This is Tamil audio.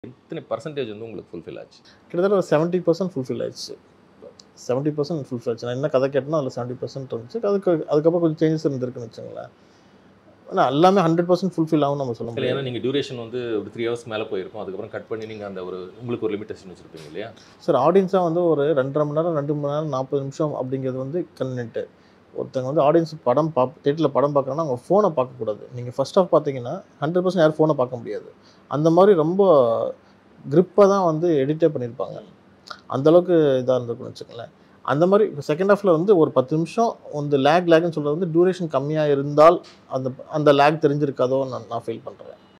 எத்தனை பர்சன்டேஜ் வந்து உங்களுக்கு ஃபுல்ஃபில் ஆச்சு? கிட்டத்தட்ட ஒரு 70% ஃபுல்ஃபில் ஆயிடுச்சு. 70% ஃபுல்ஃபில் ஆச்சு. நான் என்ன கதை கேட்டேனோ அதில் 70% இருந்துச்சு. அதுக்கப்புறம் கொஞ்சம் சேஞ்சஸ் இருந்திருக்குன்னு வச்சுக்கோங்களேன். ஆனால் எல்லாமே 100% ஃபுல்ஃபில் ஆகும்னு நம்ம சொல்ல இல்லை, முடியாது. ஏன்னா நீங்கள் டியூரேஷன் வந்து ஒரு 3 ஹவர்ஸ் மேலே போயிருக்கும். அதுக்கப்புறம் கட் பண்ணி நீங்கள் அந்த ஒரு உங்களுக்கு ஒரு லிமிட்டேஷன் வச்சுருப்பீங்க இல்லையா? சார் ஆடியன்ஸாக வந்து ஒரு 2.5 மணி நேரம் 2 மணி நேரம் 40 நிமிஷம் அப்படிங்கிறது வந்து கன்வென்ட்டு. ஒருத்தங்க வந்து ஆடியன்ஸ் தேட்டரில் படம் பார்க்குறாங்கன்னா அவங்க ஃபோனை பார்க்கக்கூடாது. நீங்கள் ஃபர்ஸ்ட் ஆஃப் பார்த்தீங்கன்னா 100% யாரும் ஃபோனை பார்க்க முடியாது. அந்த மாதிரி ரொம்ப கிரிப்பாக தான் வந்து எடிட்டே பண்ணியிருப்பாங்க. அந்தளவுக்கு இதாக இருந்திருக்குன்னு வச்சுக்கோங்களேன். அந்த மாதிரி செகண்ட் ஹாஃபில் வந்து ஒரு 10 நிமிஷம் வந்து லேக்னு சொல்கிறது வந்து டியூரேஷன் கம்மியாக இருந்தால் அந்த லேக் தெரிஞ்சிருக்காதோ நான் ஃபீல் பண்ணுறேன்.